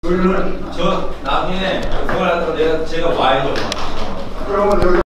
저 나중에 그걸 갖다가 제가 와야죠. 그러면 여기